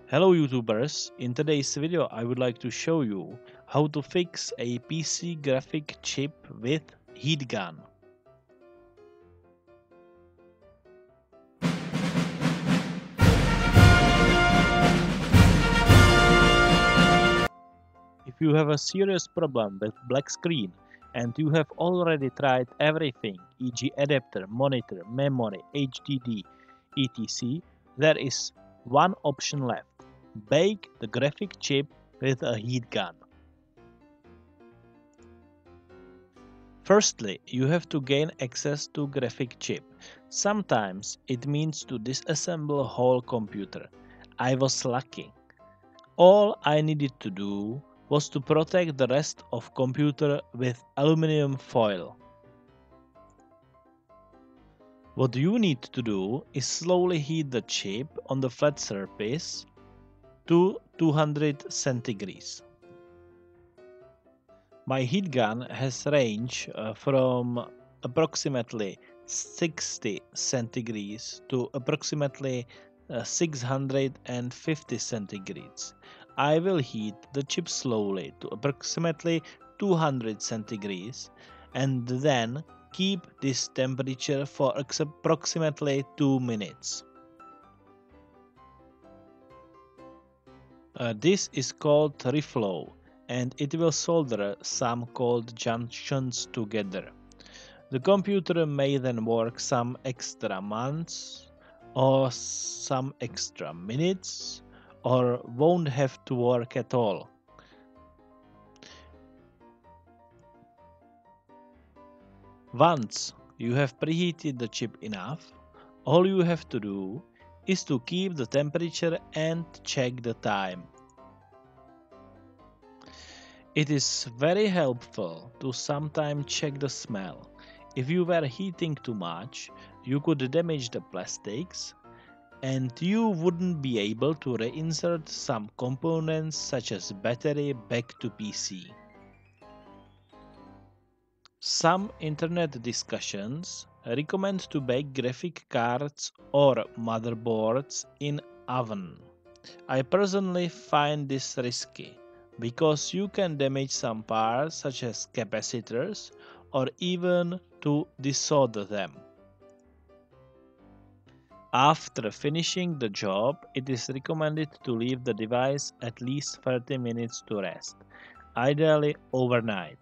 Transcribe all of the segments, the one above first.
Hello YouTubers, in today's video I would like to show you how to fix a PC graphic chip with heat gun. If you have a serious problem with black screen and you have already tried everything, e.g. adapter, monitor, memory, HDD, etc., there is one option left. Bake the graphic chip with a heat gun. Firstly, you have to gain access to graphic chip. Sometimes it means to disassemble whole computer. I was lucky. All I needed to do was to protect the rest of computer with aluminum foil. What you need to do is slowly heat the chip on the flat surface to 200 centigrades. My heat gun has range from approximately 60 centigrades to approximately 650 centigrades. I will heat the chip slowly to approximately 200 centigrades and then keep this temperature for approximately 2 minutes. This is called reflow, and it will solder some cold junctions together. The computer may then work some extra months or some extra minutes or won't have to work at all. Once you have preheated the chip enough, all you have to do is to keep the temperature and check the time. It is very helpful to sometimes check the smell. If you were heating too much, you could damage the plastics and you wouldn't be able to reinsert some components such as battery back to PC. Some internet discussions recommend to bake graphic cards or motherboards in oven. I personally find this risky because you can damage some parts such as capacitors or even to desolder them. After finishing the job, it is recommended to leave the device at least 30 minutes to rest, ideally overnight.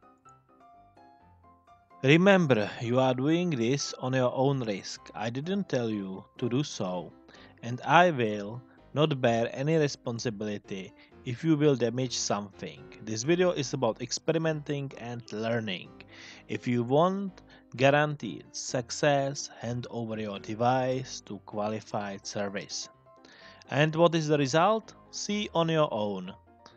Remember, you are doing this on your own risk. I didn't tell you to do so, and I will not bear any responsibility if you will damage something. This video is about experimenting and learning. If you want guaranteed success, hand over your device to qualified service. And what is the result? See on your own.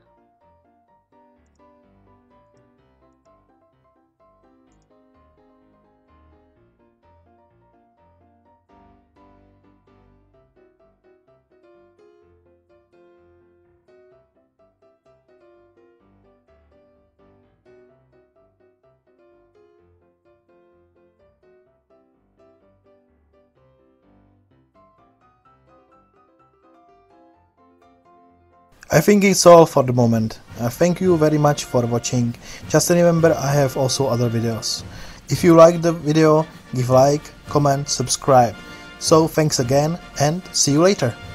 I think it's all for the moment. Thank you very much for watching. Just remember, I have also other videos. If you like the video, give like, comment, subscribe. So thanks again and see you later.